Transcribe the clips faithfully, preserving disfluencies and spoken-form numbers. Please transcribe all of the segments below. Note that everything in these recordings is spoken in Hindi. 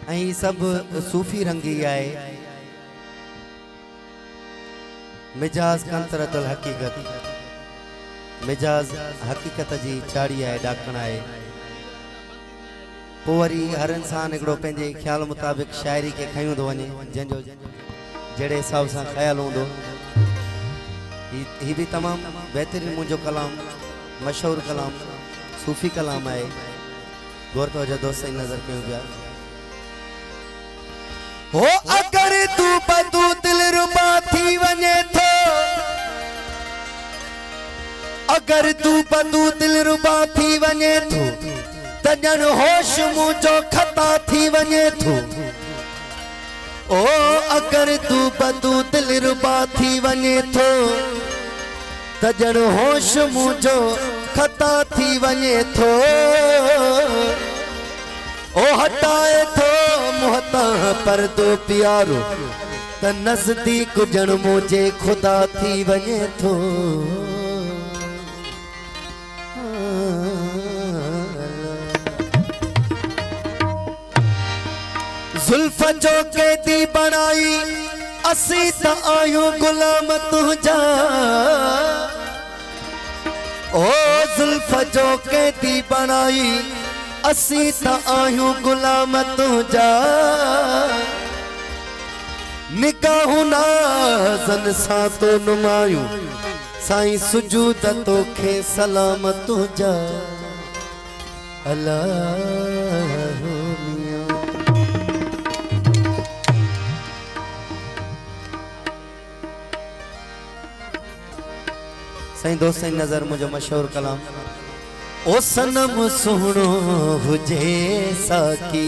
ऐं सब सूफ़ी रंगी आए मिजाज कंतरतुल हकीकत मिजाज हकीकत जी चाड़ी आए डाकण आए पोइ वरी हर इंसान एकड़ो पंहिंजे ख्याल मुताबिक शायरी के खयूं थो वञे जंहिंजो जड़े हिसाब सां ख्याल हूंदो ही भी तमाम बेहतरीन मुझो कलाम मशहूर कलाम सूफी कलाम है गौर तो दोस्त नजर क्यों गया हो अगर तू बदू दिल रुबा थी वने थो अगर तू बदू दिल रुबा थी वने थो तजन होश मुझो खता थी वने थो ओ अगर तू बदू दिल रुबा थी वने थो तजन होश मुझो खता थी वने थो ओ हटाए थो मुहता पर दो प्यारो त नजदीक जन मुझे खुदा थी वने थो जुल्फ जो कैदी बनाई असी त आयूं गुलाम तुझा ओ जुल्फ जो कैदी बनाई असी त आयूं गुलाम तुझा निगाहूं नाज़न सां तो नुमायूं साईं सुजूद तोखे सलाम तुझा अल्लाह सही दोस्त नजर मुझे मशहूर कलाम ओ सनम सुनो हुजे साकी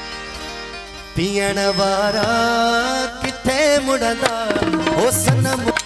पियण वारा किथे मुड़दा ओ सनम